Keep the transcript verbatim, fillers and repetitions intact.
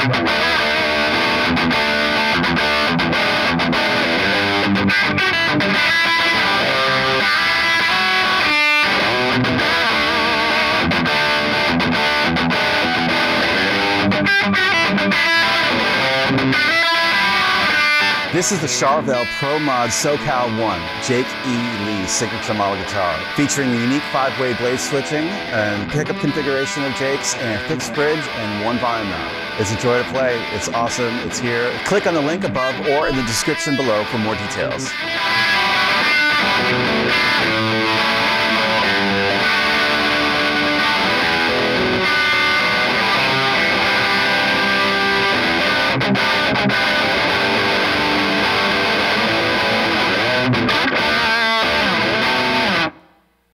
This is the Charvel Pro Mod SoCal one, Jake E. Lee signature model guitar, featuring the unique five-way blade switching and pickup configuration of Jake's and a fixed bridge and one volume knob. It's a joy to play, it's awesome, it's here. Click on the link above or in the description below for more details.